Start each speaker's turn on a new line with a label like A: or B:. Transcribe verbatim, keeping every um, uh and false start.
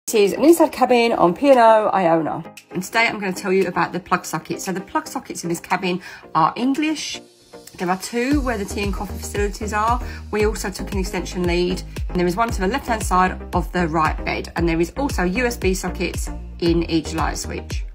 A: This is an inside cabin on P and O Iona. And today I'm going to tell you about the plug sockets. So the plug sockets in this cabin are English. There are two where the tea and coffee facilities are. We also took an extension lead. And there is one to the left hand side of the right bed. And there is also U S B sockets in each light switch.